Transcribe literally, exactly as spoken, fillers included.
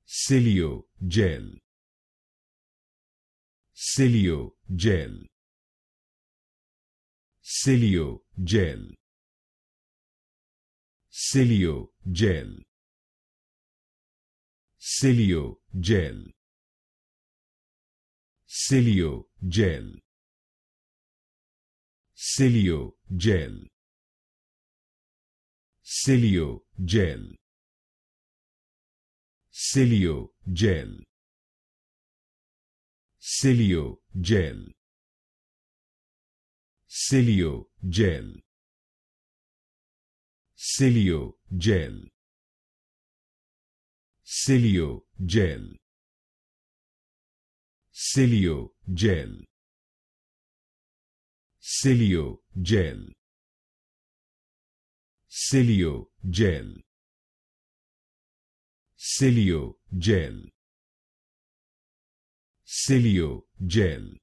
Sileo Gel. Sileo Gel. Sileo Gel. Sileo Gel. Sileo Gel. Sileo Gel. Sileo Gel. Sileo Gel. Sileo Gel. Sileo Gel. Sileo Gel. Sileo Gel. Sileo Gel. Sileo Gel. Sileo Gel. Sileo Gel. Sileo Gel. Sileo Gel.